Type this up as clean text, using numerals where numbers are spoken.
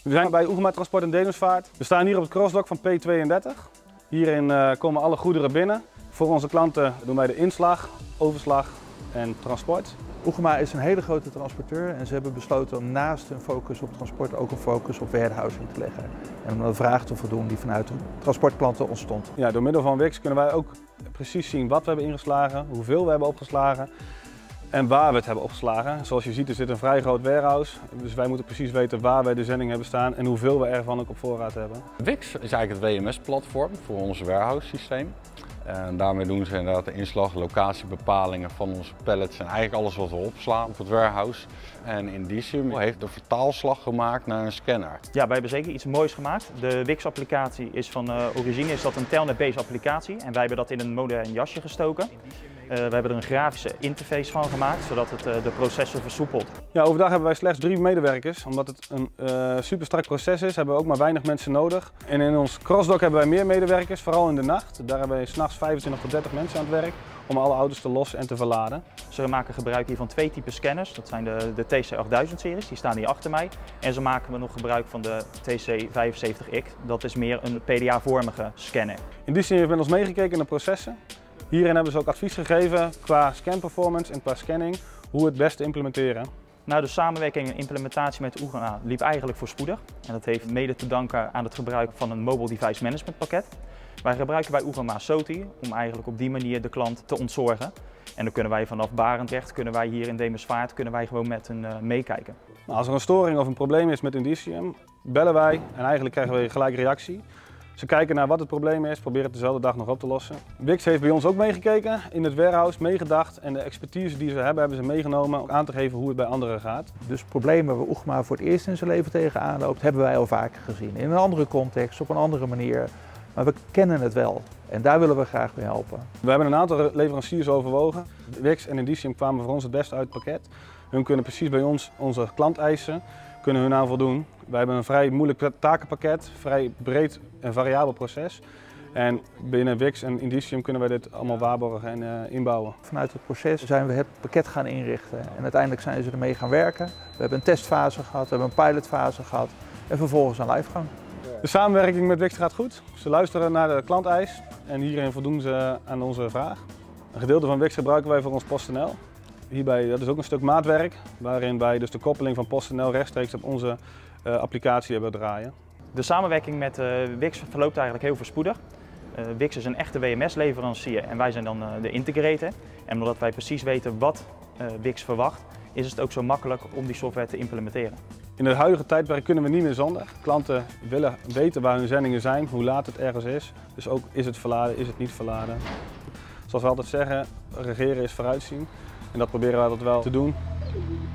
We zijn bij Oegema Transport en Denersvaart. We staan hier op het crossdock van P32. Hierin komen alle goederen binnen. Voor onze klanten doen wij de inslag, overslag en transport. Oegema is een hele grote transporteur en ze hebben besloten om naast hun focus op transport ook een focus op warehousing te leggen. En om de vraag te voldoen die vanuit de transportklanten ontstond. Ja, door middel van Wix kunnen wij ook precies zien wat we hebben ingeslagen, hoeveel we hebben opgeslagen en waar we het hebben opgeslagen. Zoals je ziet is dit een vrij groot warehouse, dus wij moeten precies weten waar wij de zending hebben staan en hoeveel we ervan ook op voorraad hebben. Wix is eigenlijk het WMS-platform voor ons warehouse systeem. En daarmee doen ze inderdaad de inslag, locatiebepalingen van onze pallets en eigenlijk alles wat we opslaan op het warehouse. En Indicium heeft de vertaalslag gemaakt naar een scanner. Ja, wij hebben zeker iets moois gemaakt. De Wix-applicatie is van origine is dat een Telnet-based applicatie en wij hebben dat in een modern jasje gestoken. We hebben er een grafische interface van gemaakt, zodat het de processen versoepelt. Ja, overdag hebben wij slechts 3 medewerkers. Omdat het een super strak proces is, hebben we ook maar weinig mensen nodig. En in ons crossdock hebben wij meer medewerkers, vooral in de nacht. Daar hebben wij 's nachts 25 tot 30 mensen aan het werk om alle auto's te lossen en te verladen. Ze maken gebruik hier van 2 typen scanners. Dat zijn de TC8000-series, die staan hier achter mij. En zo maken we nog gebruik van de TC75X. Dat is meer een PDA-vormige scanner. Indicium heeft met ons meegekeken in de processen. Hierin hebben ze ook advies gegeven qua scan performance en qua scanning hoe het best te implementeren. Nou, de samenwerking en implementatie met Oegema liep eigenlijk voorspoedig. En dat heeft mede te danken aan het gebruik van een Mobile Device Management pakket. Wij gebruiken bij Oegema SOTI om eigenlijk op die manier de klant te ontzorgen. En dan kunnen wij vanaf Barendrecht, hier in Demersvaart, gewoon met hen meekijken. Als er een storing of een probleem is met Indicium, bellen wij en eigenlijk krijgen we gelijk reactie. Ze kijken naar wat het probleem is, proberen het dezelfde dag nog op te lossen. Wix heeft bij ons ook meegekeken, in het warehouse meegedacht en de expertise die ze hebben ze meegenomen om aan te geven hoe het bij anderen gaat. Dus problemen waar Oegema voor het eerst in zijn leven tegenaan loopt, hebben wij al vaker gezien. In een andere context, op een andere manier. Maar we kennen het wel en daar willen we graag mee helpen. We hebben een aantal leveranciers overwogen. Wix en Indicium kwamen voor ons het beste uit het pakket. Hun kunnen precies bij ons onze klanteisen kunnen hun aan voldoen. Wij hebben een vrij moeilijk takenpakket, vrij breed en variabel proces. En binnen Wix en Indicium kunnen wij dit allemaal waarborgen en inbouwen. Vanuit het proces zijn we het pakket gaan inrichten en uiteindelijk zijn ze ermee gaan werken. We hebben een testfase gehad, we hebben een pilotfase gehad en vervolgens een livegang. De samenwerking met Wix gaat goed. Ze luisteren naar de klanteis en hierin voldoen ze aan onze vraag. Een gedeelte van Wix gebruiken wij voor ons PostNL. Hierbij, dat is ook een stuk maatwerk, waarin wij dus de koppeling van PostNL rechtstreeks op onze applicatie hebben draaien. De samenwerking met Wix verloopt eigenlijk heel voorspoedig. Wix is een echte WMS-leverancier en wij zijn dan de integrator. En omdat wij precies weten wat Wix verwacht, is het ook zo makkelijk om die software te implementeren. In het huidige tijdperk kunnen we niet meer zonder. Klanten willen weten waar hun zendingen zijn, hoe laat het ergens is. Dus ook is het verladen, is het niet verladen. Zoals we altijd zeggen, regeren is vooruitzien. En dat proberen we altijd wel te doen.